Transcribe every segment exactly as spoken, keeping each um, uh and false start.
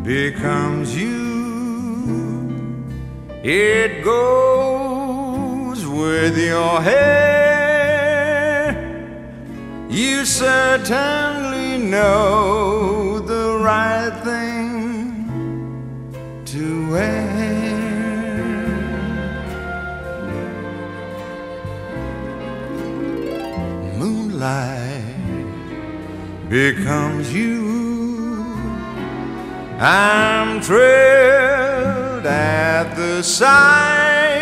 becomes you. It goes with your hair. You certainly know the right thing to wear. Moonlight becomes you. I'm thrilled at the sight,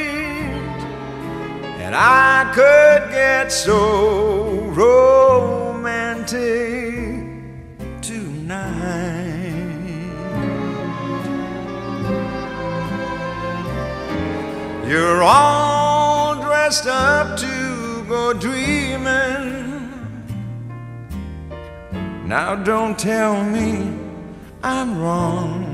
and I could get so romantic tonight. You're all dressed up to go dreaming. Now don't tell me I'm wrong.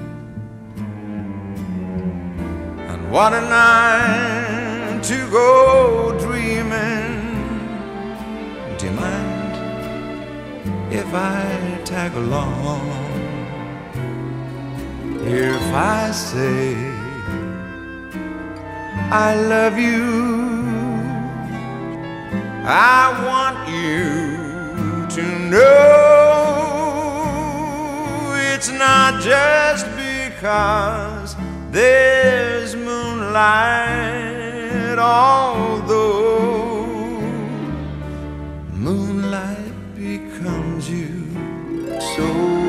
And what a night to go dreaming. Do you mind if I tag along? If I say I love you, I want you to know it's not just because there's moonlight, although moonlight becomes you so.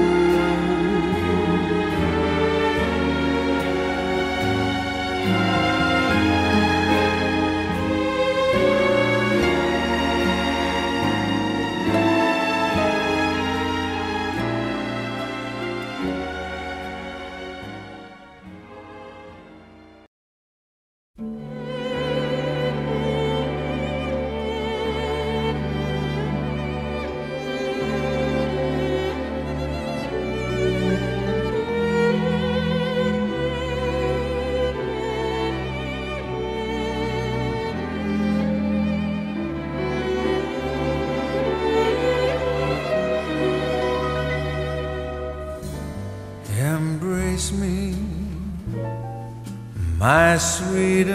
Embrace me, my sweet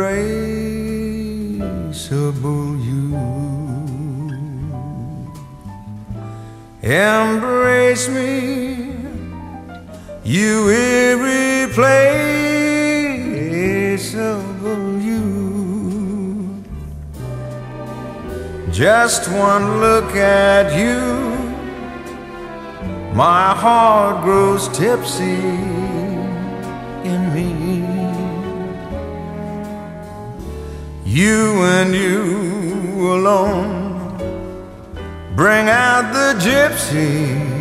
embraceable you. Embrace me, you irreplaceable you. Just one look at you, my heart grows tipsy in me. You and you alone bring out the gypsy